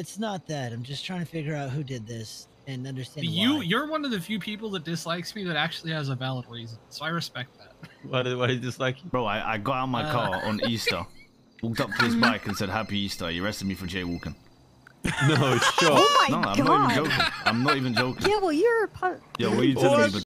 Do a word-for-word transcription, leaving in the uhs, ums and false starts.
It's not that. I'm just trying to figure out who did this and understand you, why. You're one of the few people that dislikes me that actually has a valid reason, so I respect that. Why did, why did you dislike you? Bro, I, I got out of my uh... car on Easter, walked up to his bike and said, Happy Easter. He arrested me for jaywalking. No, sure. Oh my no, I'm God. not even joking. I'm not even joking. Yeah, well, you're a part. Yo, what are you telling me?